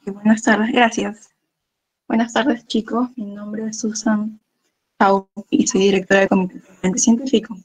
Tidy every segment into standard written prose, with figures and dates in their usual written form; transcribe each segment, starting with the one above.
Buenas tardes, gracias. Buenas tardes, chicos. Mi nombre es Susan Tau y soy directora del Comité Permanente Científico.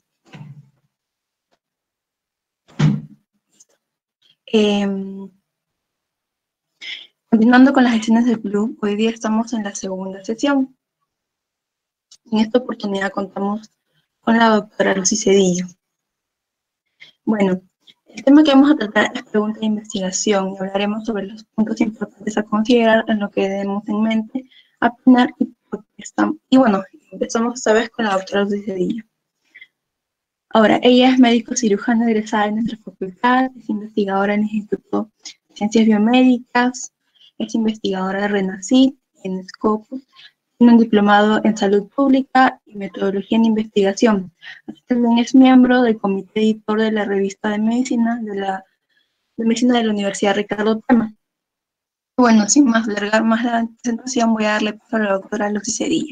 Continuando con las sesiones del club, hoy día estamos en la segunda sesión. En esta oportunidad contamos con la doctora Lucy Cedillo. Bueno, el tema que vamos a tratar es pregunta de investigación y hablaremos sobre los puntos importantes a considerar en lo que debemos en mente, afinar y por qué estamos. Y bueno, empezamos esta vez con la doctora Lucy Cedillo. Ahora, ella es médico cirujano egresada de nuestra facultad, es investigadora en el Instituto de Ciencias Biomédicas, es investigadora de RENACIT y en Scopus, tiene un diplomado en salud pública y metodología en investigación. Así también es miembro del comité editor de la revista de medicina de la Universidad Ricardo Palma. Bueno, sin más alargar más la presentación, voy a darle paso a la doctora Lucy Cedillo.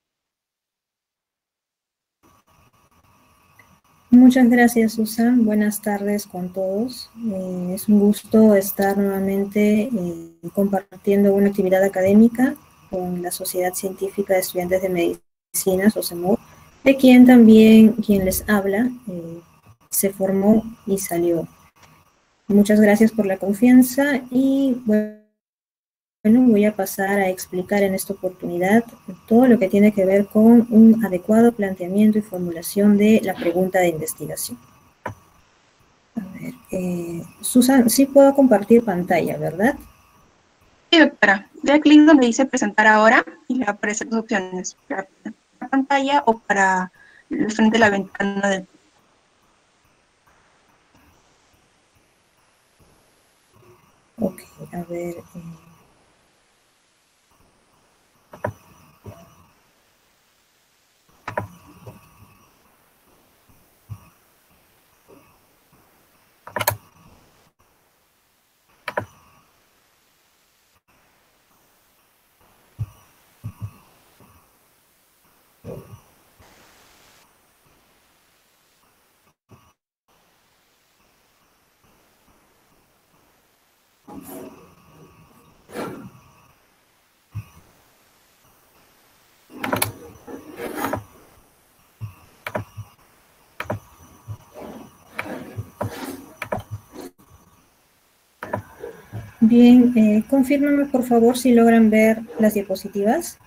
Muchas gracias, Susan. Buenas tardes con todos. Es un gusto estar nuevamente compartiendo una actividad académica con la Sociedad Científica de Estudiantes de Medicina, SOCEMUD, de quien también quien les habla se formó y salió. Muchas gracias por la confianza y bueno, voy a pasar a explicar en esta oportunidad todo lo que tiene que ver con un adecuado planteamiento y formulación de la pregunta de investigación. A ver, Susan, sí puedo compartir pantalla, ¿verdad? Sí, doctora. Da clic donde dice presentar ahora y le aparecen dos opciones, para la pantalla o para el frente de la ventana del... Ok, a ver... Bien, confírmame por favor si logran ver las diapositivas.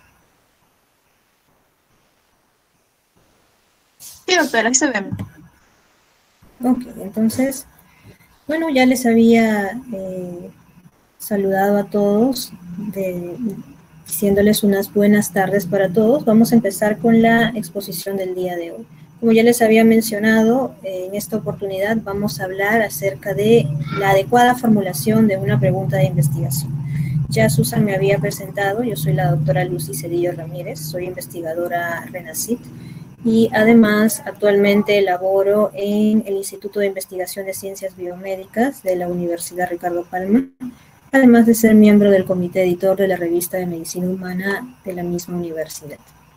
Sí, doctora, ahí se ven. Ok, entonces, bueno, ya les había saludado a todos, diciéndoles unas buenas tardes para todos. Vamos a empezar con la exposición del día de hoy. Como ya les había mencionado, en esta oportunidad vamos a hablar acerca de la adecuada formulación de una pregunta de investigación. Ya Susan me había presentado, yo soy la doctora Lucy Cedillo Ramírez, soy investigadora RENACIT y además actualmente laboro en el Instituto de Investigación de Ciencias Biomédicas de la Universidad Ricardo Palma, además de ser miembro del comité editor de la revista de Medicina Humana de la misma universidad.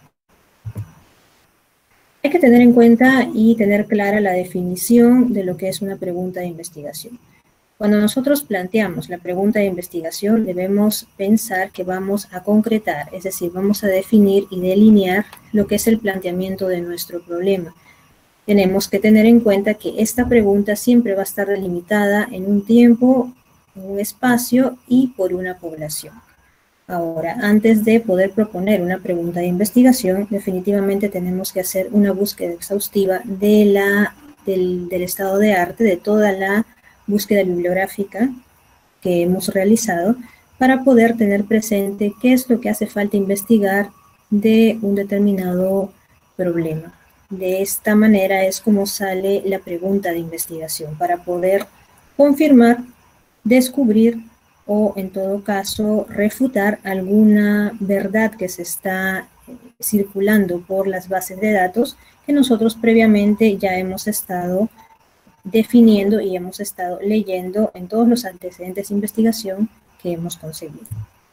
Hay que tener en cuenta y tener clara la definición de lo que es una pregunta de investigación. Cuando nosotros planteamos la pregunta de investigación, debemos pensar que vamos a concretar, es decir, vamos a definir y delinear lo que es el planteamiento de nuestro problema. Tenemos que tener en cuenta que esta pregunta siempre va a estar delimitada en un tiempo, en un espacio y por una población. Ahora, antes de poder proponer una pregunta de investigación, definitivamente tenemos que hacer una búsqueda exhaustiva del estado de arte, de toda la búsqueda bibliográfica que hemos realizado, para poder tener presente qué es lo que hace falta investigar de un determinado problema. De esta manera es como sale la pregunta de investigación, para poder confirmar, descubrir o en todo caso refutar alguna verdad que se está circulando por las bases de datos que nosotros previamente ya hemos estado definiendo y hemos estado leyendo en todos los antecedentes de investigación que hemos conseguido.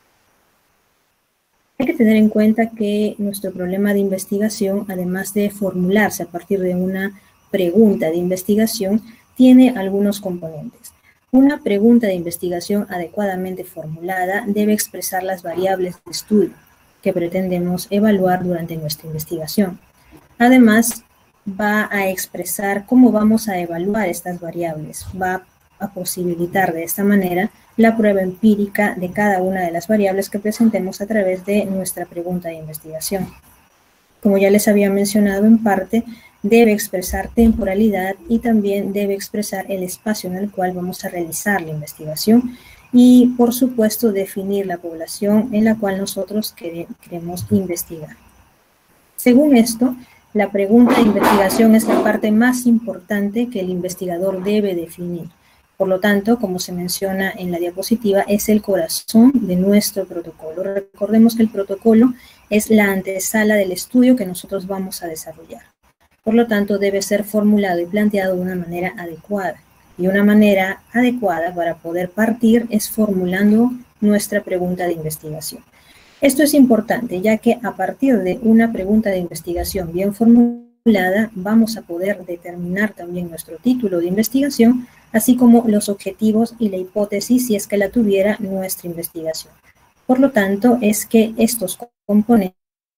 Hay que tener en cuenta que nuestro problema de investigación, además de formularse a partir de una pregunta de investigación, tiene algunos componentes. Una pregunta de investigación adecuadamente formulada debe expresar las variables de estudio que pretendemos evaluar durante nuestra investigación. Además, va a expresar cómo vamos a evaluar estas variables, va a posibilitar de esta manera la prueba empírica de cada una de las variables que presentemos a través de nuestra pregunta de investigación. Como ya les había mencionado en parte, debe expresar temporalidad y también debe expresar el espacio en el cual vamos a realizar la investigación y, por supuesto, definir la población en la cual nosotros queremos investigar. Según esto, la pregunta de investigación es la parte más importante que el investigador debe definir. Por lo tanto, como se menciona en la diapositiva, es el corazón de nuestro protocolo. Recordemos que el protocolo es la antesala del estudio que nosotros vamos a desarrollar. Por lo tanto, debe ser formulado y planteado de una manera adecuada. Y una manera adecuada para poder partir es formulando nuestra pregunta de investigación. Esto es importante, ya que a partir de una pregunta de investigación bien formulada, vamos a poder determinar también nuestro título de investigación, así como los objetivos y la hipótesis, si es que la tuviera nuestra investigación. Por lo tanto, es que estos componentes,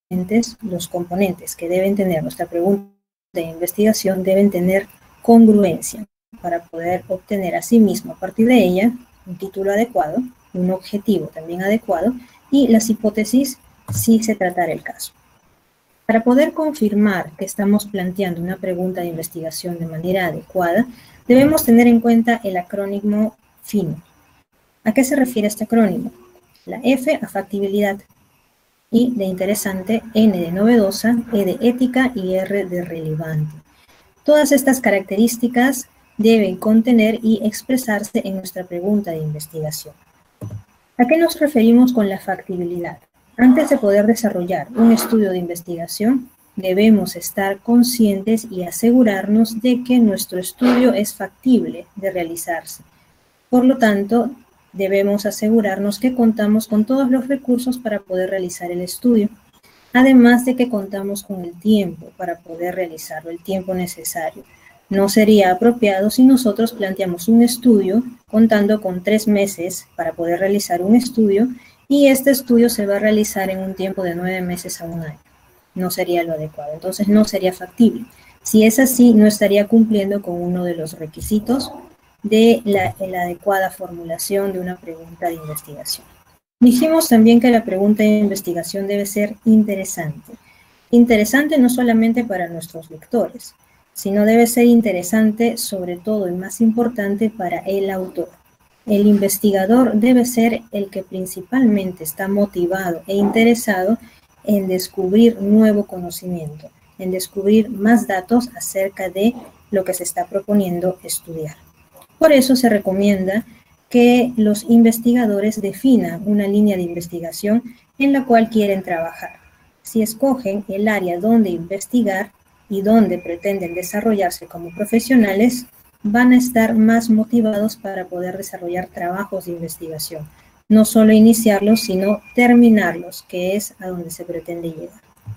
los componentes que deben tener nuestra pregunta de investigación, deben tener congruencia para poder obtener asimismo a partir de ella un título adecuado, un objetivo también adecuado y las hipótesis si se tratara el caso. Para poder confirmar que estamos planteando una pregunta de investigación de manera adecuada, debemos tener en cuenta el acrónimo FINO. ¿A qué se refiere este acrónimo? La F a factibilidad, I de interesante, N de novedosa, E de ética y R de relevante. Todas estas características deben contener y expresarse en nuestra pregunta de investigación. ¿A qué nos referimos con la factibilidad? Antes de poder desarrollar un estudio de investigación, debemos estar conscientes y asegurarnos de que nuestro estudio es factible de realizarse. Por lo tanto, debemos asegurarnos que contamos con todos los recursos para poder realizar el estudio, además de que contamos con el tiempo para poder realizarlo, el tiempo necesario. No sería apropiado si nosotros planteamos un estudio contando con 3 meses para poder realizar un estudio y este estudio se va a realizar en un tiempo de 9 meses a 1 año. No sería lo adecuado, entonces no sería factible. Si es así, no estaría cumpliendo con uno de los requisitos de la adecuada formulación de una pregunta de investigación. Dijimos también que la pregunta de investigación debe ser interesante. Interesante no solamente para nuestros lectores, sino debe ser interesante sobre todo y más importante para el autor. El investigador debe ser el que principalmente está motivado e interesado en descubrir nuevo conocimiento, en descubrir más datos acerca de lo que se está proponiendo estudiar. Por eso se recomienda que los investigadores definan una línea de investigación en la cual quieren trabajar. Si escogen el área donde investigar y donde pretenden desarrollarse como profesionales, van a estar más motivados para poder desarrollar trabajos de investigación. No solo iniciarlos, sino terminarlos, que es a donde se pretende llegar.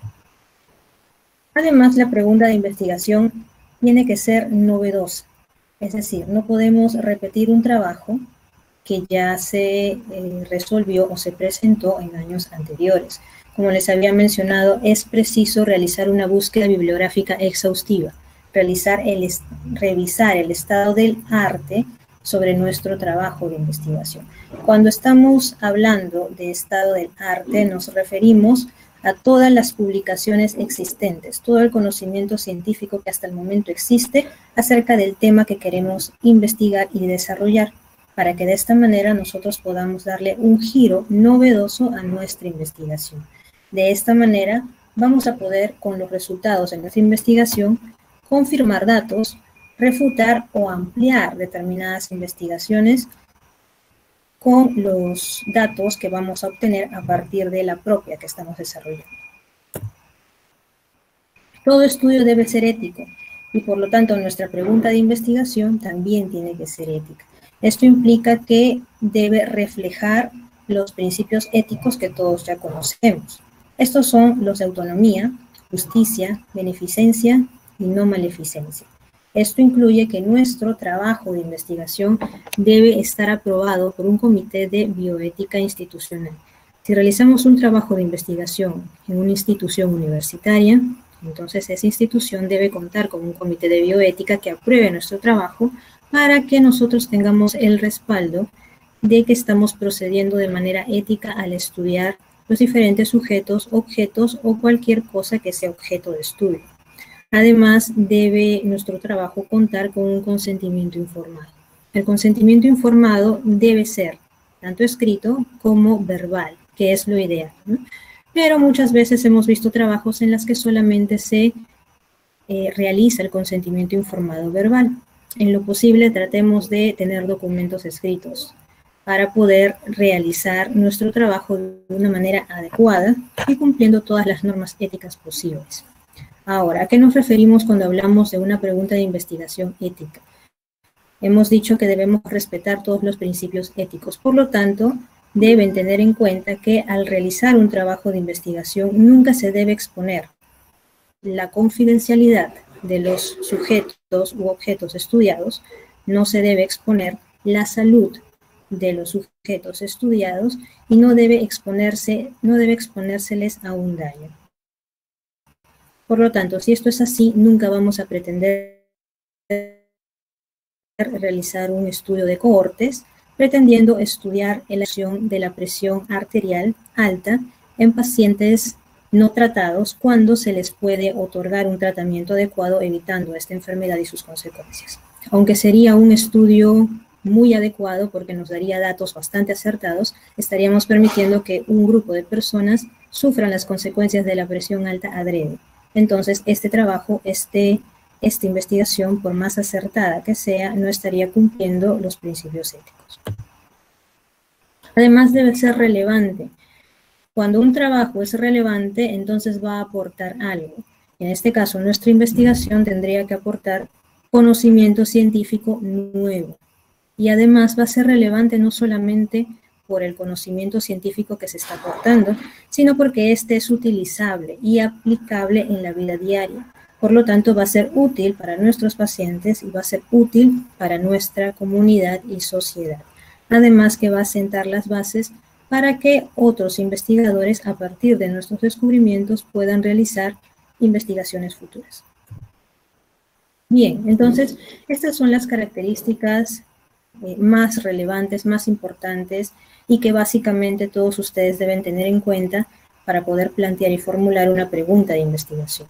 Además, la pregunta de investigación tiene que ser novedosa. Es decir, no podemos repetir un trabajo que ya se resolvió o se presentó en años anteriores. Como les había mencionado, es preciso realizar una búsqueda bibliográfica exhaustiva, revisar el estado del arte sobre nuestro trabajo de investigación. Cuando estamos hablando de estado del arte, nos referimos a todas las publicaciones existentes, todo el conocimiento científico que hasta el momento existe acerca del tema que queremos investigar y desarrollar, para que de esta manera nosotros podamos darle un giro novedoso a nuestra investigación. De esta manera vamos a poder, con los resultados de nuestra investigación, confirmar datos, refutar o ampliar determinadas investigaciones con los datos que vamos a obtener a partir de la propia que estamos desarrollando. Todo estudio debe ser ético y por lo tanto nuestra pregunta de investigación también tiene que ser ética. Esto implica que debe reflejar los principios éticos que todos ya conocemos. Estos son los de autonomía, justicia, beneficencia y no maleficencia. Esto incluye que nuestro trabajo de investigación debe estar aprobado por un comité de bioética institucional. Si realizamos un trabajo de investigación en una institución universitaria, entonces esa institución debe contar con un comité de bioética que apruebe nuestro trabajo para que nosotros tengamos el respaldo de que estamos procediendo de manera ética al estudiar los diferentes sujetos, objetos o cualquier cosa que sea objeto de estudio. Además, debe nuestro trabajo contar con un consentimiento informado. El consentimiento informado debe ser tanto escrito como verbal, que es lo ideal, ¿no? Pero muchas veces hemos visto trabajos en los que solamente se realiza el consentimiento informado verbal. En lo posible, tratemos de tener documentos escritos para poder realizar nuestro trabajo de una manera adecuada y cumpliendo todas las normas éticas posibles. Ahora, ¿a qué nos referimos cuando hablamos de una pregunta de investigación ética? Hemos dicho que debemos respetar todos los principios éticos. Por lo tanto, deben tener en cuenta que al realizar un trabajo de investigación nunca se debe exponer la confidencialidad de los sujetos u objetos estudiados, no se debe exponer la salud de los sujetos estudiados y no debe exponérseles a un daño. Por lo tanto, si esto es así, nunca vamos a pretender realizar un estudio de cohortes, pretendiendo estudiar la acción de la presión arterial alta en pacientes no tratados cuando se les puede otorgar un tratamiento adecuado evitando esta enfermedad y sus consecuencias. Aunque sería un estudio muy adecuado porque nos daría datos bastante acertados, estaríamos permitiendo que un grupo de personas sufran las consecuencias de la presión alta adrede. Entonces, este trabajo, esta investigación, por más acertada que sea, no estaría cumpliendo los principios éticos. Además, debe ser relevante. Cuando un trabajo es relevante, entonces va a aportar algo. En este caso, nuestra investigación tendría que aportar conocimiento científico nuevo. Y además va a ser relevante no solamente por el conocimiento científico que se está aportando, sino porque este es utilizable y aplicable en la vida diaria. Por lo tanto, va a ser útil para nuestros pacientes y va a ser útil para nuestra comunidad y sociedad. Además que va a sentar las bases para que otros investigadores, a partir de nuestros descubrimientos, puedan realizar investigaciones futuras. Bien, entonces, estas son las características más relevantes, más importantes y que básicamente todos ustedes deben tener en cuenta para poder plantear y formular una pregunta de investigación.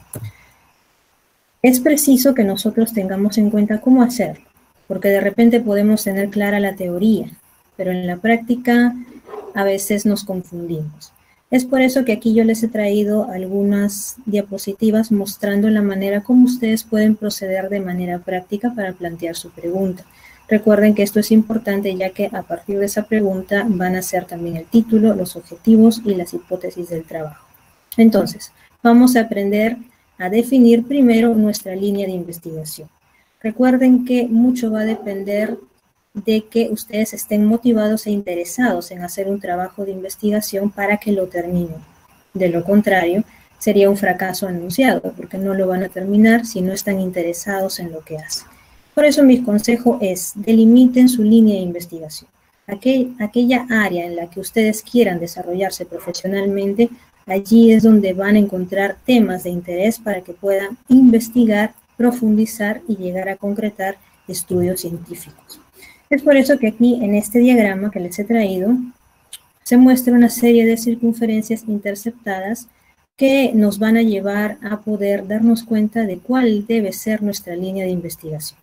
Es preciso que nosotros tengamos en cuenta cómo hacerlo, porque de repente podemos tener clara la teoría, pero en la práctica a veces nos confundimos. Es por eso que aquí yo les he traído algunas diapositivas mostrando la manera como ustedes pueden proceder de manera práctica para plantear su pregunta. Recuerden que esto es importante ya que a partir de esa pregunta van a ser también el título, los objetivos y las hipótesis del trabajo. Entonces, vamos a aprender a definir primero nuestra línea de investigación. Recuerden que mucho va a depender de que ustedes estén motivados e interesados en hacer un trabajo de investigación para que lo terminen. De lo contrario, sería un fracaso anunciado porque no lo van a terminar si no están interesados en lo que hacen. Por eso mi consejo es, delimiten su línea de investigación. Aquella área en la que ustedes quieran desarrollarse profesionalmente, allí es donde van a encontrar temas de interés para que puedan investigar, profundizar y llegar a concretar estudios científicos. Es por eso que aquí en este diagrama que les he traído, se muestra una serie de circunferencias interceptadas que nos van a llevar a poder darnos cuenta de cuál debe ser nuestra línea de investigación.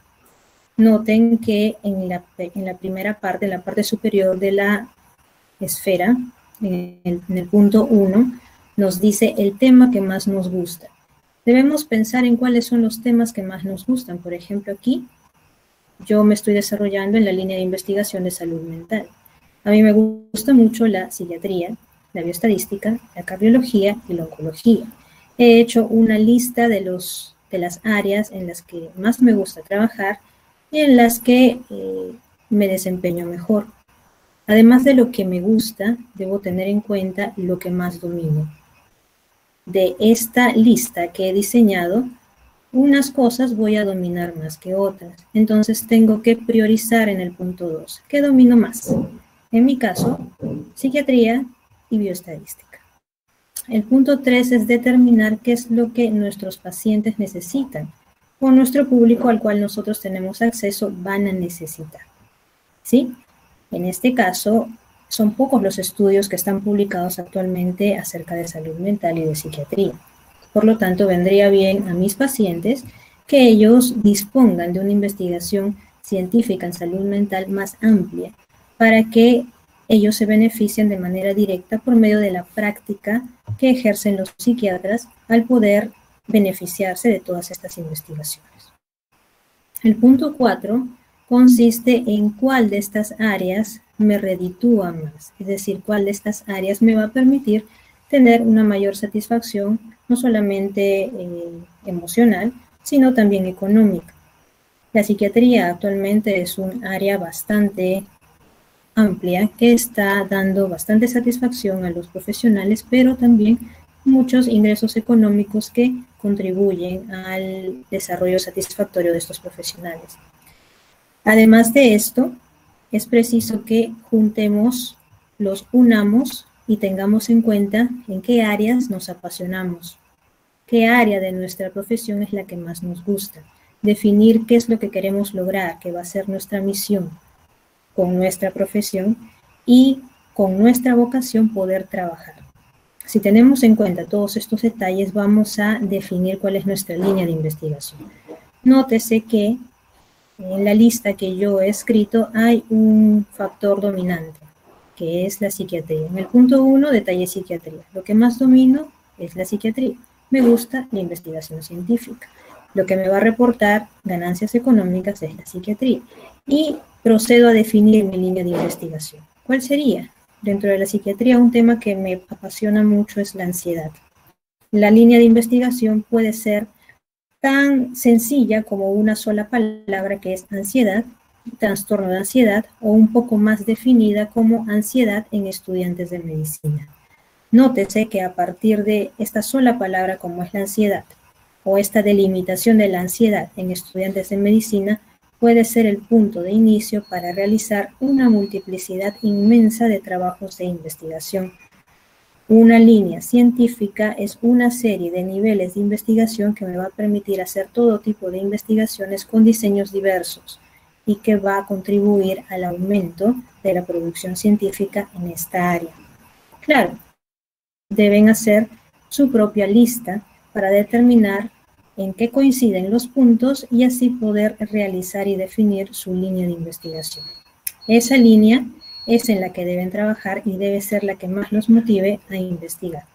Noten que en la primera parte, en la parte superior de la esfera, en el punto 1, nos dice el tema que más nos gusta. Debemos pensar en cuáles son los temas que más nos gustan. Por ejemplo, aquí yo me estoy desarrollando en la línea de investigación de salud mental. A mí me gusta mucho la psiquiatría, la bioestadística, la cardiología y la oncología. He hecho una lista de las áreas en las que más me gusta trabajar y en las que me desempeño mejor. Además de lo que me gusta, debo tener en cuenta lo que más domino. De esta lista que he diseñado, Unas cosas voy a dominar más que otras. Entonces tengo que priorizar en el punto 2. ¿Qué domino más? En mi caso, psiquiatría y bioestadística. El punto 3 es determinar qué es lo que nuestros pacientes necesitan o nuestro público al cual nosotros tenemos acceso van a necesitar. ¿Sí? En este caso, son pocos los estudios que están publicados actualmente acerca de salud mental y de psiquiatría. Por lo tanto, vendría bien a mis pacientes que ellos dispongan de una investigación científica en salud mental más amplia para que ellos se beneficien de manera directa por medio de la práctica que ejercen los psiquiatras al poder beneficiarse de todas estas investigaciones. El punto 4 consiste en cuál de estas áreas me reditúa más, es decir, cuál de estas áreas me va a permitir tener una mayor satisfacción, no solamente emocional, sino también económica. La psiquiatría actualmente es un área bastante amplia que está dando bastante satisfacción a los profesionales, pero también muchos ingresos económicos que contribuyen al desarrollo satisfactorio de estos profesionales. Además de esto, es preciso que juntemos, los unamos y tengamos en cuenta en qué áreas nos apasionamos, qué área de nuestra profesión es la que más nos gusta, definir qué es lo que queremos lograr, qué va a ser nuestra misión con nuestra profesión y con nuestra vocación poder trabajar. Si tenemos en cuenta todos estos detalles, vamos a definir cuál es nuestra línea de investigación. Nótese que en la lista que yo he escrito hay un factor dominante, que es la psiquiatría. En el punto 1, detalle psiquiatría. Lo que más domino es la psiquiatría. Me gusta la investigación científica. Lo que me va a reportar ganancias económicas es la psiquiatría. Y procedo a definir mi línea de investigación. ¿Cuál sería? Dentro de la psiquiatría, un tema que me apasiona mucho es la ansiedad. La línea de investigación puede ser tan sencilla como una sola palabra que es ansiedad, trastorno de ansiedad, o un poco más definida como ansiedad en estudiantes de medicina. Nótese que a partir de esta sola palabra como es la ansiedad, o esta delimitación de la ansiedad en estudiantes de medicina, puede ser el punto de inicio para realizar una multiplicidad inmensa de trabajos de investigación. Una línea científica es una serie de niveles de investigación que me va a permitir hacer todo tipo de investigaciones con diseños diversos y que va a contribuir al aumento de la producción científica en esta área. Claro, deben hacer su propia lista para determinar en qué coinciden los puntos y así poder realizar y definir su línea de investigación. Esa línea es en la que deben trabajar y debe ser la que más los motive a investigar.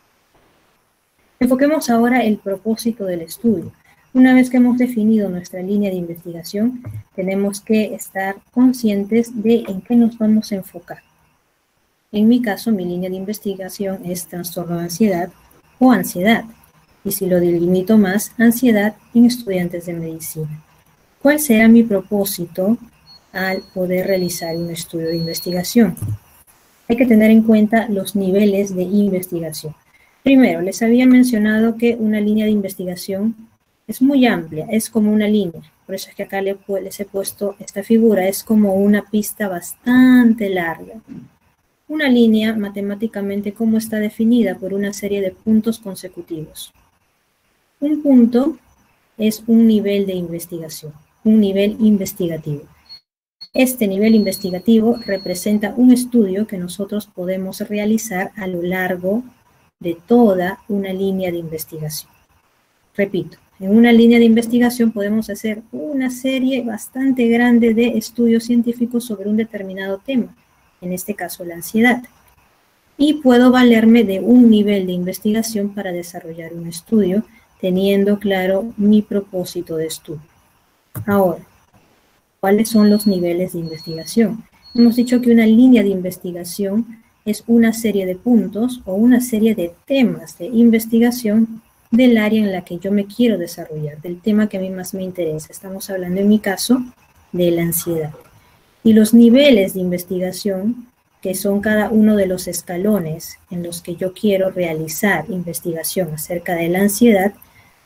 Enfoquemos ahora el propósito del estudio. Una vez que hemos definido nuestra línea de investigación, tenemos que estar conscientes de en qué nos vamos a enfocar. En mi caso, mi línea de investigación es trastorno de ansiedad o ansiedad. Y si lo delimito más, ansiedad en estudiantes de medicina. ¿Cuál será mi propósito al poder realizar un estudio de investigación? Hay que tener en cuenta los niveles de investigación. Primero, les había mencionado que una línea de investigación es muy amplia, es como una línea. Por eso es que acá les he puesto esta figura, es como una pista bastante larga. Una línea, matemáticamente, ¿cómo está definida? Por una serie de puntos consecutivos. Un punto es un nivel de investigación, un nivel investigativo. Este nivel investigativo representa un estudio que nosotros podemos realizar a lo largo de toda una línea de investigación. Repito, en una línea de investigación podemos hacer una serie bastante grande de estudios científicos sobre un determinado tema, en este caso la ansiedad. Y puedo valerme de un nivel de investigación para desarrollar un estudio, teniendo claro mi propósito de estudio. Ahora, ¿cuáles son los niveles de investigación? Hemos dicho que una línea de investigación es una serie de puntos o una serie de temas de investigación del área en la que yo me quiero desarrollar, del tema que a mí más me interesa. Estamos hablando, en mi caso, de la ansiedad. Y los niveles de investigación, que son cada uno de los escalones en los que yo quiero realizar investigación acerca de la ansiedad,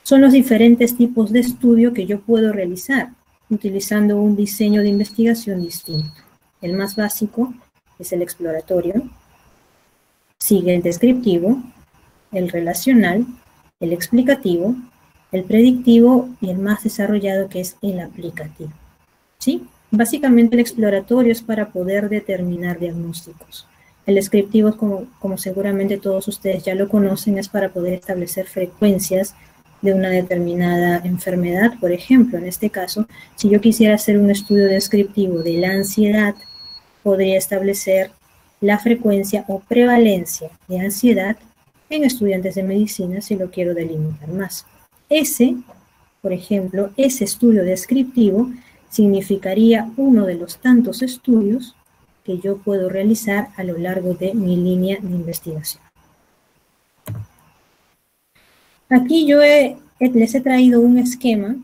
Son los diferentes tipos de estudio que yo puedo realizar utilizando un diseño de investigación distinto. El más básico es el exploratorio, sigue el descriptivo, el relacional, el explicativo, el predictivo y el más desarrollado, que es el aplicativo. ¿Sí? Básicamente el exploratorio es para poder determinar diagnósticos. El descriptivo, como seguramente todos ustedes ya lo conocen, es para poder establecer frecuencias de una determinada enfermedad. Por ejemplo, en este caso, si yo quisiera hacer un estudio descriptivo de la ansiedad, podría establecer la frecuencia o prevalencia de ansiedad en estudiantes de medicina, si lo quiero delimitar más. Por ejemplo, ese estudio descriptivo significaría uno de los tantos estudios que yo puedo realizar a lo largo de mi línea de investigación. Aquí yo les he traído un esquema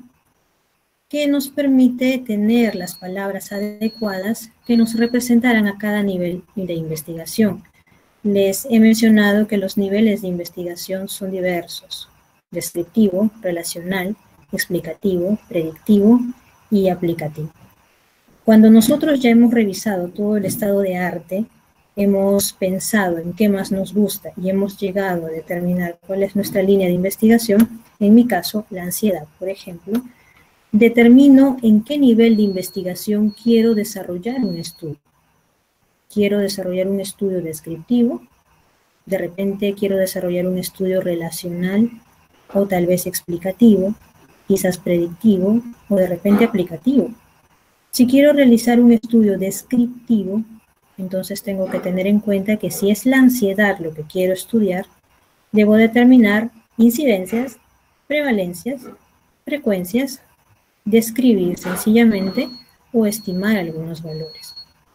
que nos permite tener las palabras adecuadas que nos representarán a cada nivel de investigación. Les he mencionado que los niveles de investigación son diversos: descriptivo, relacional, explicativo, predictivo y aplicativo. Cuando nosotros ya hemos revisado todo el estado de arte, hemos pensado en qué más nos gusta y hemos llegado a determinar cuál es nuestra línea de investigación, en mi caso, la ansiedad, por ejemplo, determino en qué nivel de investigación quiero desarrollar un estudio. Quiero desarrollar un estudio descriptivo, de repente quiero desarrollar un estudio relacional o tal vez explicativo, quizás predictivo o de repente aplicativo. Si quiero realizar un estudio descriptivo, entonces tengo que tener en cuenta que si es la ansiedad lo que quiero estudiar, debo determinar incidencias, prevalencias, frecuencias, describir sencillamente o estimar algunos valores.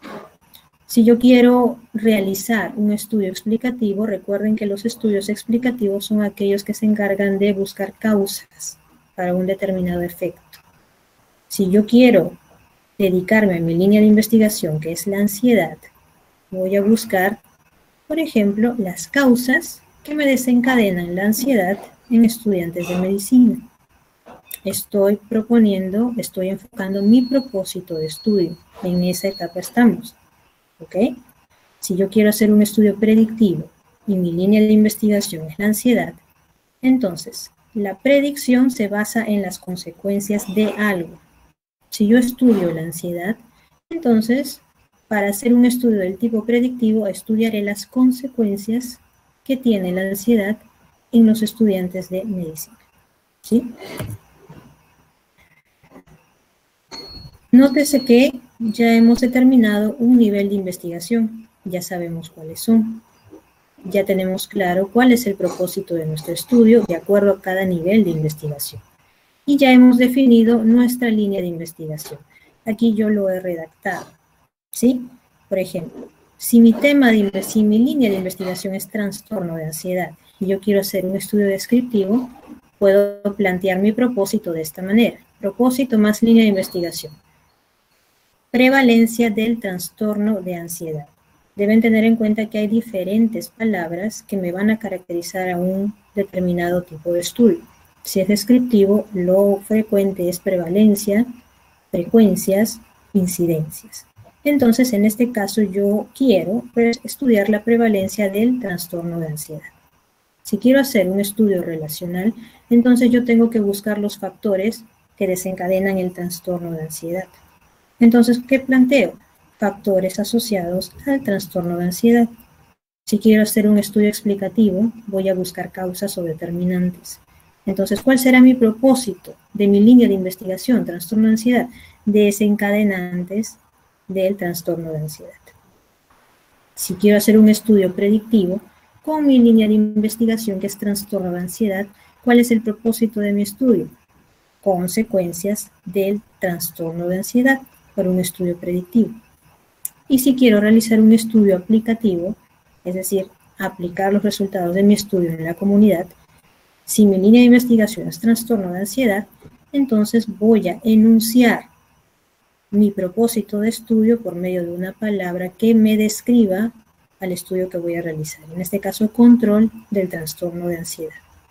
Si yo quiero realizar un estudio explicativo, recuerden que los estudios explicativos son aquellos que se encargan de buscar causas para un determinado efecto. Si yo quiero dedicarme a mi línea de investigación, que es la ansiedad, voy a buscar, por ejemplo, las causas que me desencadenan la ansiedad en estudiantes de medicina. Estoy enfocando mi propósito de estudio. En esa etapa estamos. ¿Ok? Si yo quiero hacer un estudio predictivo y mi línea de investigación es la ansiedad, entonces la predicción se basa en las consecuencias de algo. Si yo estudio la ansiedad, entonces para hacer un estudio del tipo predictivo estudiaré las consecuencias que tiene la ansiedad en los estudiantes de medicina. ¿Sí? Nótese que ya hemos determinado un nivel de investigación, ya sabemos cuáles son, ya tenemos claro cuál es el propósito de nuestro estudio de acuerdo a cada nivel de investigación. Y ya hemos definido nuestra línea de investigación. Aquí yo lo he redactado, ¿sí? Por ejemplo, si mi línea de investigación es trastorno de ansiedad y yo quiero hacer un estudio descriptivo, puedo plantear mi propósito de esta manera. Propósito más línea de investigación. Prevalencia del trastorno de ansiedad. Deben tener en cuenta que hay diferentes palabras que me van a caracterizar a un determinado tipo de estudio. Si es descriptivo, lo frecuente es prevalencia, frecuencias, incidencias. Entonces, en este caso, yo quiero estudiar la prevalencia del trastorno de ansiedad. Si quiero hacer un estudio relacional, entonces yo tengo que buscar los factores que desencadenan el trastorno de ansiedad. Entonces, ¿qué planteo? Factores asociados al trastorno de ansiedad. Si quiero hacer un estudio explicativo, voy a buscar causas o determinantes. Entonces, ¿cuál será mi propósito de mi línea de investigación, trastorno de ansiedad? Desencadenantes del trastorno de ansiedad. Si quiero hacer un estudio predictivo, con mi línea de investigación, que es trastorno de ansiedad, ¿cuál es el propósito de mi estudio? Consecuencias del trastorno de ansiedad para un estudio predictivo. Y si quiero realizar un estudio aplicativo, es decir, aplicar los resultados de mi estudio en la comunidad, si mi línea de investigación es trastorno de ansiedad, entonces voy a enunciar mi propósito de estudio por medio de una palabra que me describa al estudio que voy a realizar. En este caso, control del trastorno de ansiedad.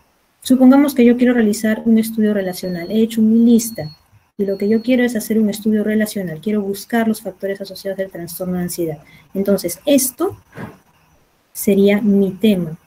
Supongamos que yo quiero realizar un estudio relacional. He hecho mi lista y lo que yo quiero es hacer un estudio relacional. Quiero buscar los factores asociados del trastorno de ansiedad. Entonces, esto sería mi tema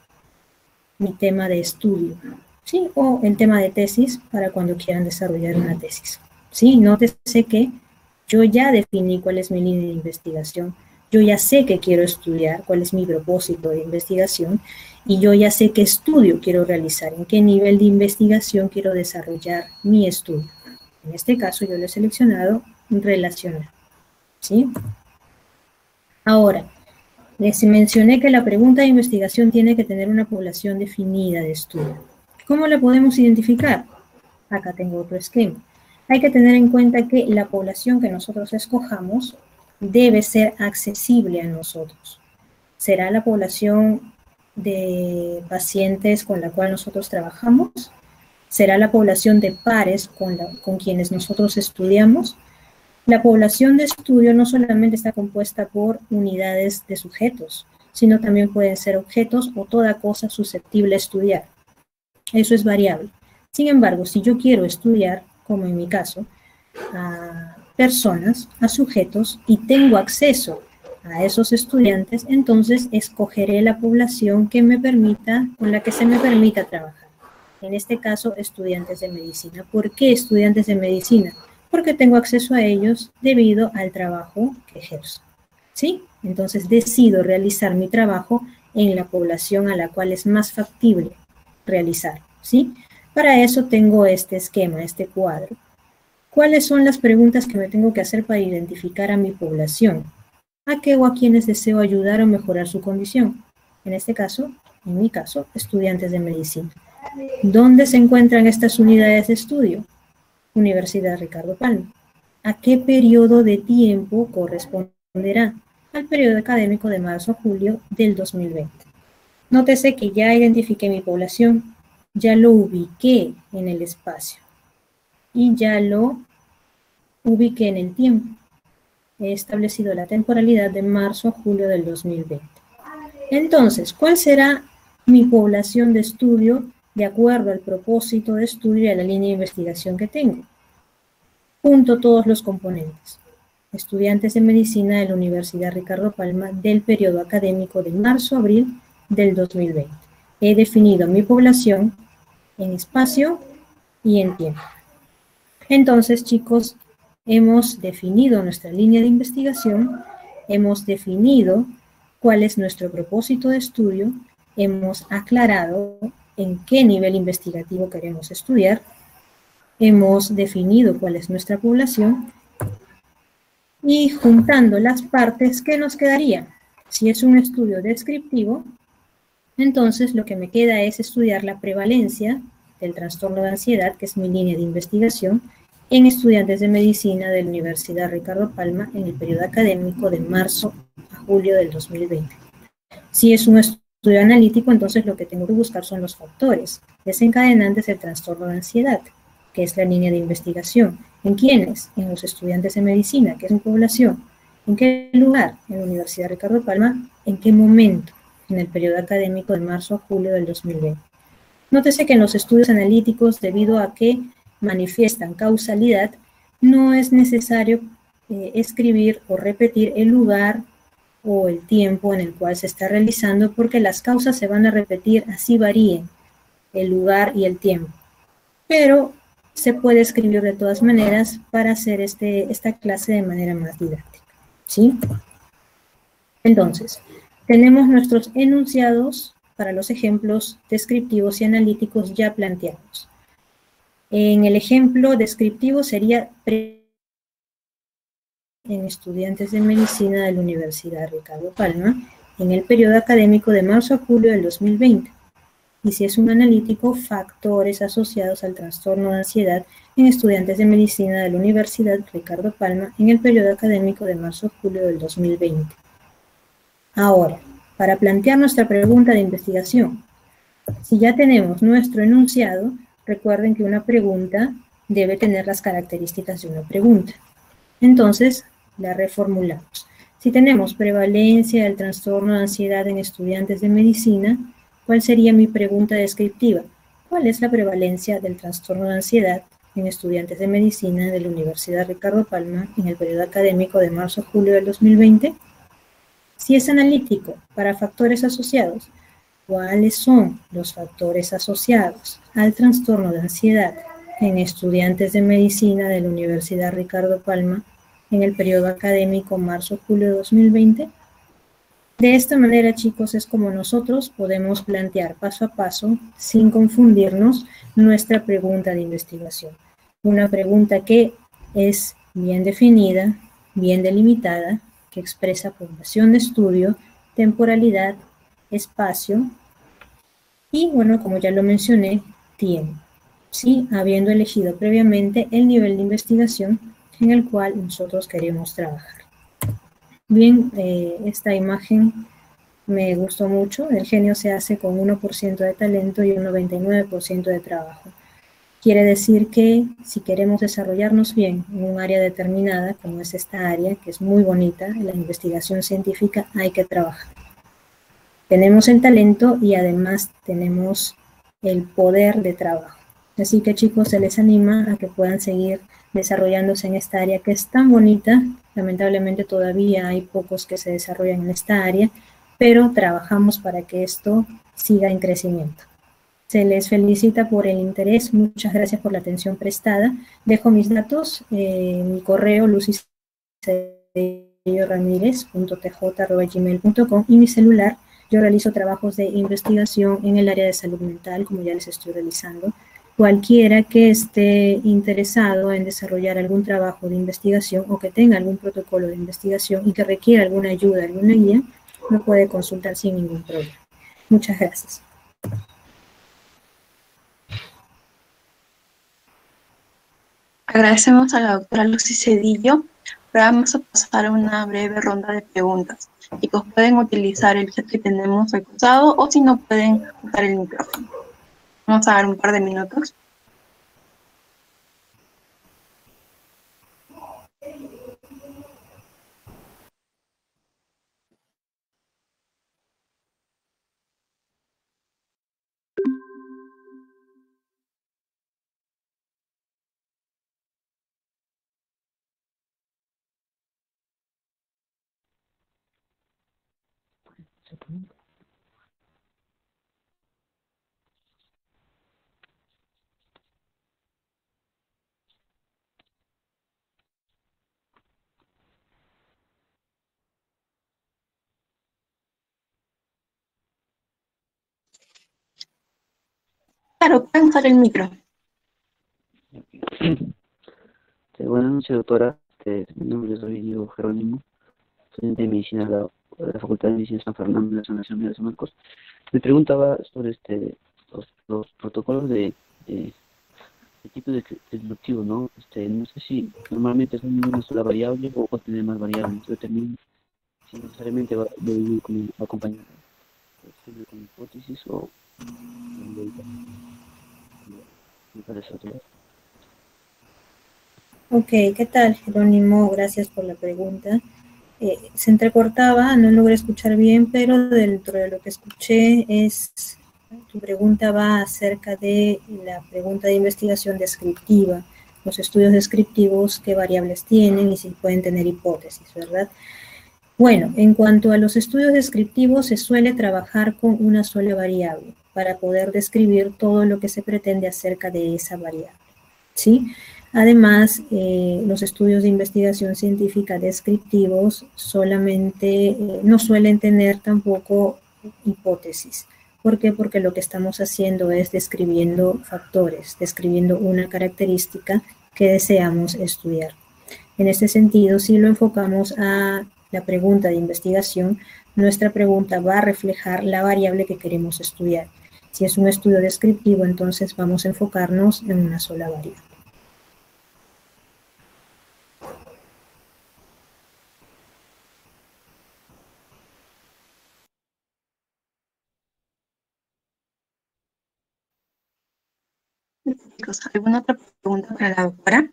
de estudio, ¿sí? O el tema de tesis para cuando quieran desarrollar una tesis, ¿sí? Nótese que yo ya definí cuál es mi línea de investigación, yo ya sé que quiero estudiar, cuál es mi propósito de investigación, y yo ya sé qué estudio quiero realizar, en qué nivel de investigación quiero desarrollar mi estudio. En este caso yo lo he seleccionado relacional, ¿sí? Ahora, les mencioné que la pregunta de investigación tiene que tener una población definida de estudio. ¿Cómo la podemos identificar? Acá tengo otro esquema. Hay que tener en cuenta que la población que nosotros escojamos debe ser accesible a nosotros. ¿Será la población de pacientes con la cual nosotros trabajamos? ¿Será la población de pares con quienes nosotros estudiamos? La población de estudio no solamente está compuesta por unidades de sujetos, sino también pueden ser objetos o toda cosa susceptible a estudiar. Eso es variable. Sin embargo, si yo quiero estudiar, como en mi caso, a personas, a sujetos, y tengo acceso a esos estudiantes, entonces escogeré la población con la que se me permita trabajar. En este caso, estudiantes de medicina. ¿Por qué estudiantes de medicina? Porque tengo acceso a ellos debido al trabajo que ejerzo, ¿sí? Entonces decido realizar mi trabajo en la población a la cual es más factible realizar, ¿sí? Para eso tengo este esquema, este cuadro. ¿Cuáles son las preguntas que me tengo que hacer para identificar a mi población? ¿A qué o a quienes deseo ayudar o mejorar su condición? En este caso, en mi caso, estudiantes de medicina. ¿Dónde se encuentran estas unidades de estudio? Universidad Ricardo Palma. ¿A qué periodo de tiempo corresponderá? Al periodo académico de marzo a julio del 2020. Nótese que ya identifiqué mi población, ya lo ubiqué en el espacio y ya lo ubiqué en el tiempo. He establecido la temporalidad de marzo a julio del 2020. Entonces, ¿cuál será mi población de estudio de acuerdo al propósito de estudio y a la línea de investigación que tengo? Junto todos los componentes. Estudiantes de medicina de la Universidad Ricardo Palma del periodo académico de marzo a abril del 2020. He definido mi población en espacio y en tiempo. Entonces, chicos, hemos definido nuestra línea de investigación, hemos definido cuál es nuestro propósito de estudio, hemos aclarado en qué nivel investigativo queremos estudiar, hemos definido cuál es nuestra población y juntando las partes, ¿qué nos quedaría? Si es un estudio descriptivo, entonces lo que me queda es estudiar la prevalencia del trastorno de ansiedad, que es mi línea de investigación, en estudiantes de medicina de la Universidad Ricardo Palma en el periodo académico de marzo a julio del 2020. Si es un estudio analítico, entonces lo que tengo que buscar son los factores desencadenantes del trastorno de ansiedad, que es la línea de investigación. ¿En quiénes? En los estudiantes de medicina, que es mi población. ¿En qué lugar? En la Universidad Ricardo Palma. ¿En qué momento? En el periodo académico de marzo a julio del 2020. Nótese que en los estudios analíticos, debido a que manifiestan causalidad, no es necesario escribir o repetir el lugar o el tiempo en el cual se está realizando, porque las causas se van a repetir, así varíen el lugar y el tiempo. Pero se puede escribir de todas maneras para hacer esta clase de manera más didáctica, ¿sí? Entonces, tenemos nuestros enunciados para los ejemplos descriptivos y analíticos ya planteados. En el ejemplo descriptivo sería en estudiantes de medicina de la Universidad Ricardo Palma en el periodo académico de marzo a julio del 2020. Y si es un analítico, factores asociados al trastorno de ansiedad en estudiantes de medicina de la Universidad Ricardo Palma en el periodo académico de marzo a julio del 2020. Ahora, para plantear nuestra pregunta de investigación, si ya tenemos nuestro enunciado, recuerden que una pregunta debe tener las características de una pregunta. Entonces, la reformulamos. Si tenemos prevalencia del trastorno de ansiedad en estudiantes de medicina, ¿cuál sería mi pregunta descriptiva? ¿Cuál es la prevalencia del trastorno de ansiedad en estudiantes de medicina de la Universidad Ricardo Palma en el periodo académico de marzo-julio del 2020? Si es analítico para factores asociados, ¿cuáles son los factores asociados al trastorno de ansiedad en estudiantes de medicina de la Universidad Ricardo Palma en el periodo académico marzo-julio de 2020? De esta manera, chicos, es como nosotros podemos plantear paso a paso, sin confundirnos, nuestra pregunta de investigación. Una pregunta que es bien definida, bien delimitada, que expresa población de estudio, temporalidad, espacio y, bueno, como ya lo mencioné, tiempo. Sí, habiendo elegido previamente el nivel de investigación en el cual nosotros queremos trabajar. Bien, esta imagen me gustó mucho. El genio se hace con 1% de talento y un 99% de trabajo. Quiere decir que si queremos desarrollarnos bien en un área determinada, como es esta área, que es muy bonita, la investigación científica, hay que trabajar. Tenemos el talento y además tenemos el poder de trabajo. Así que, chicos, se les anima a que puedan seguir desarrollándose en esta área que es tan bonita. Lamentablemente todavía hay pocos que se desarrollan en esta área, pero trabajamos para que esto siga en crecimiento. Se les felicita por el interés. Muchas gracias por la atención prestada. Dejo mis datos, mi correo lucicelloramírez.tj@gmail.com y mi celular. Yo realizo trabajos de investigación en el área de salud mental, como ya les estoy realizando. Cualquiera que esté interesado en desarrollar algún trabajo de investigación o que tenga algún protocolo de investigación y que requiera alguna ayuda, alguna guía, me puede consultar sin ningún problema. Muchas gracias. Agradecemos a la doctora Lucy Cedillo. Ahora vamos a pasar a una breve ronda de preguntas. Chicos, pueden utilizar el chat que tenemos recostado o si no pueden usar el micrófono. Vamos a dar un par de minutos. Claro, pueden usar el micro. Buenas noches, doctora. Mi nombre es Diego Jerónimo, estudiante de medicina de la Facultad de Medicina de San Fernando de la San Nación de San Marcos. Me preguntaba sobre los protocolos de tipo de deductivo, ¿no? No sé si normalmente es una sola variable o puede tener más variables. Yo también, si necesariamente debe ir acompañado con hipótesis o me parece otro. Ok, ¿qué tal, Jerónimo? Gracias por la pregunta. Se entrecortaba, no logré escuchar bien, pero dentro de lo que escuché tu pregunta va acerca de la pregunta de investigación descriptiva, los estudios descriptivos, qué variables tienen y si pueden tener hipótesis, ¿verdad? Bueno, en cuanto a los estudios descriptivos, se suele trabajar con una sola variable para poder describir todo lo que se pretende acerca de esa variable, ¿sí? Además, los estudios de investigación científica descriptivos no suelen tener tampoco hipótesis. ¿Por qué? Porque lo que estamos haciendo es describiendo factores, describiendo una característica que deseamos estudiar. En este sentido, si lo enfocamos a la pregunta de investigación, nuestra pregunta va a reflejar la variable que queremos estudiar. Si es un estudio descriptivo, entonces vamos a enfocarnos en una sola variable. Chicos, ¿alguna otra pregunta para la doctora?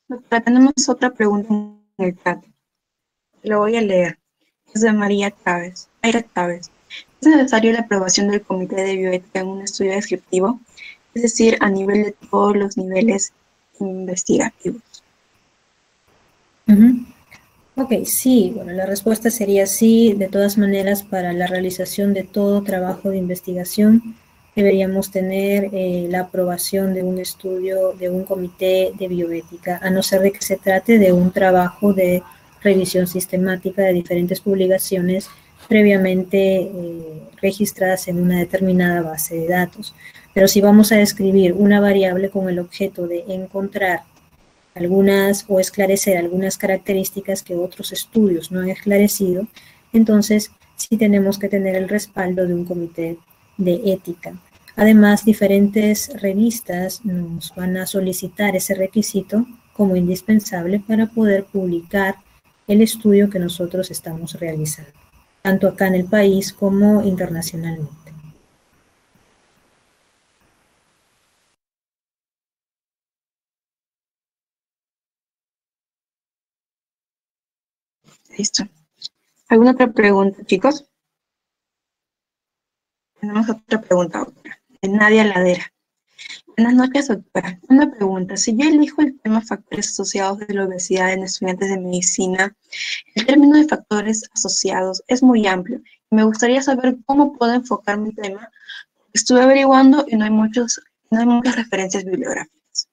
Doctora, tenemos otra pregunta en el chat. Lo voy a leer. Es de María Chávez. Mayra Chávez. ¿Es necesario la aprobación del Comité de Bioética en un estudio descriptivo? Es decir, a nivel de todos los niveles investigativos. Ok, sí, bueno, la respuesta sería sí. De todas maneras, para la realización de todo trabajo de investigación, deberíamos tener la aprobación de un estudio de un comité de bioética, a no ser de que se trate de un trabajo de revisión sistemática de diferentes publicaciones previamente registradas en una determinada base de datos. Pero si vamos a describir una variable con el objeto de encontrar algunas o esclarecer algunas características que otros estudios no han esclarecido, entonces sí tenemos que tener el respaldo de un comité de ética. Además, diferentes revistas nos van a solicitar ese requisito como indispensable para poder publicar el estudio que nosotros estamos realizando, tanto acá en el país como internacionalmente. Listo. ¿Alguna otra pregunta, chicos? Tenemos otra pregunta, doctora. De Nadia Ladera. Buenas noches, doctora. Una pregunta. Si yo elijo el tema factores asociados de la obesidad en estudiantes de medicina, el término de factores asociados es muy amplio. Me gustaría saber cómo puedo enfocar mi tema. Estuve averiguando y no hay muchas referencias bibliográficas.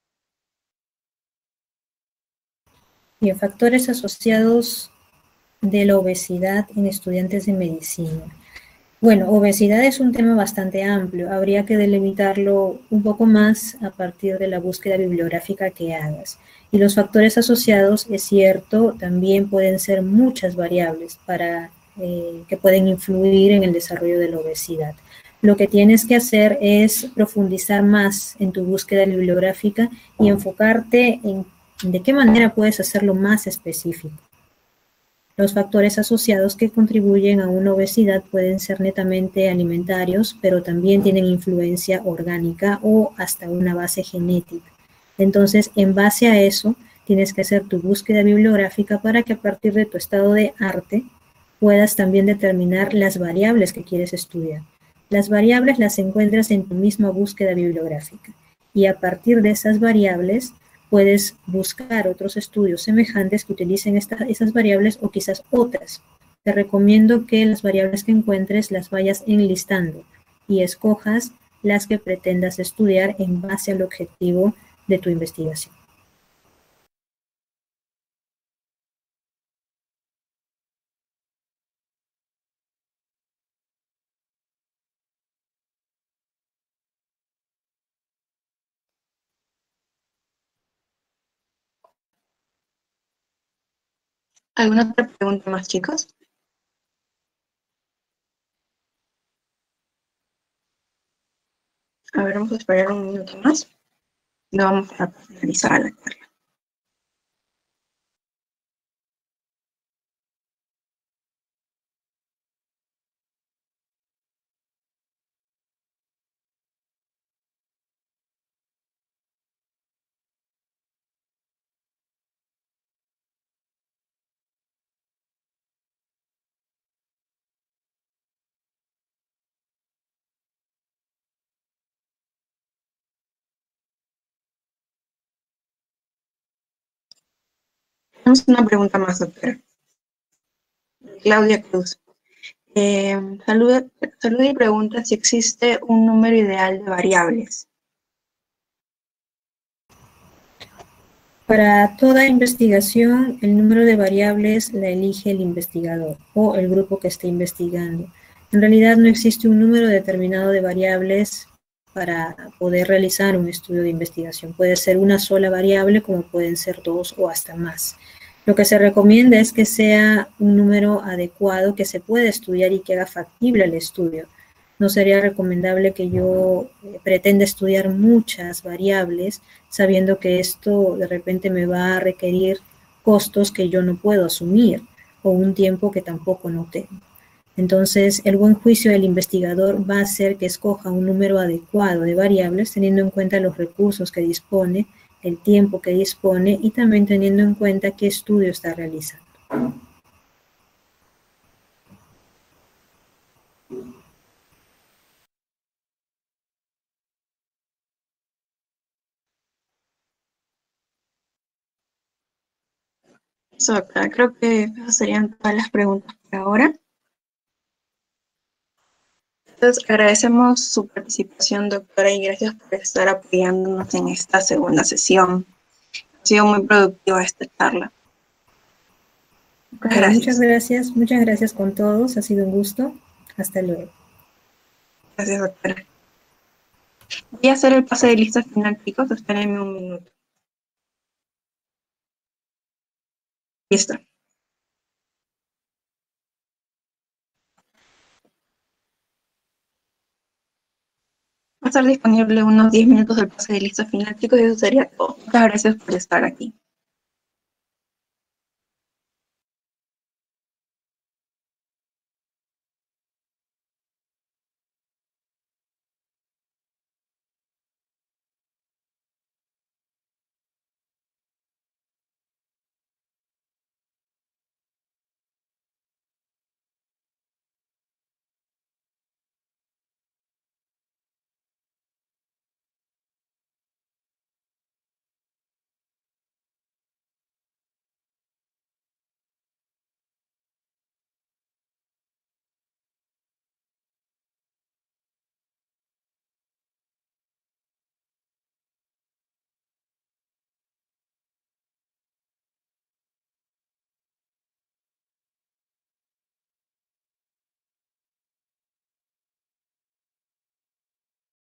Bien, factores asociados de la obesidad en estudiantes de medicina. Bueno, obesidad es un tema bastante amplio. Habría que delimitarlo un poco más a partir de la búsqueda bibliográfica que hagas. Y los factores asociados, es cierto, también pueden ser muchas variables que pueden influir en el desarrollo de la obesidad. Lo que tienes que hacer es profundizar más en tu búsqueda bibliográfica y enfocarte en de qué manera puedes hacerlo más específico. Los factores asociados que contribuyen a una obesidad pueden ser netamente alimentarios, pero también tienen influencia orgánica o hasta una base genética. Entonces, en base a eso, tienes que hacer tu búsqueda bibliográfica para que a partir de tu estado de arte puedas también determinar las variables que quieres estudiar. Las variables las encuentras en tu misma búsqueda bibliográfica y a partir de esas variables puedes buscar otros estudios semejantes que utilicen esas variables o quizás otras. Te recomiendo que las variables que encuentres las vayas enlistando y escojas las que pretendas estudiar en base al objetivo de tu investigación. ¿Alguna otra pregunta más, chicos? A ver, vamos a esperar un minuto más. No vamos a finalizar la charla. Tenemos una pregunta más, doctora. Claudia Cruz. Saluda y pregunta si existe un número ideal de variables. Para toda investigación, el número de variables la elige el investigador o el grupo que esté investigando. En realidad no existe un número determinado de variables para poder realizar un estudio de investigación. Puede ser una sola variable, como pueden ser dos o hasta más. Lo que se recomienda es que sea un número adecuado que se pueda estudiar y que haga factible el estudio. No sería recomendable que yo pretenda estudiar muchas variables sabiendo que esto de repente me va a requerir costos que yo no puedo asumir o un tiempo que tampoco no tengo. Entonces, el buen juicio del investigador va a ser que escoja un número adecuado de variables teniendo en cuenta los recursos que dispone el tiempo que dispone y también teniendo en cuenta qué estudio está realizando. Eso, doctora, creo que esas serían todas las preguntas por ahora. Entonces, agradecemos su participación, doctora, y gracias por estar apoyándonos en esta segunda sesión. Ha sido muy productiva esta charla. Gracias. Muchas gracias con todos. Ha sido un gusto. Hasta luego. Gracias, doctora. Voy a hacer el pase de lista final, chicos. Espérenme un minuto. Listo. Va a estar disponible unos 10 minutos del pase de lista final, chicos, y eso sería todo. Muchas gracias por estar aquí.